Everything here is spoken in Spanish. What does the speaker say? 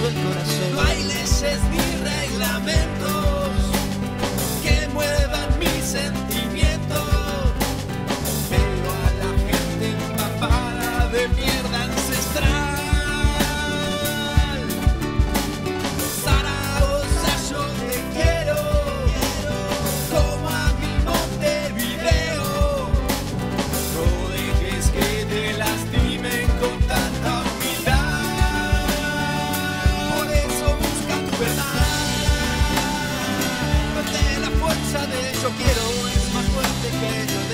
el corazón. No hay leyes ni reglamentos que muevan mis sentimientos. Veo a la gente empapada de mierda ancestral. Zaragoza, yo te quiero, como a mi Montevideo. No dejes que te lastimen con tanta humildad. Por eso busca tu verdad. Porque la fuerza de yo quiero es más fuerte que yo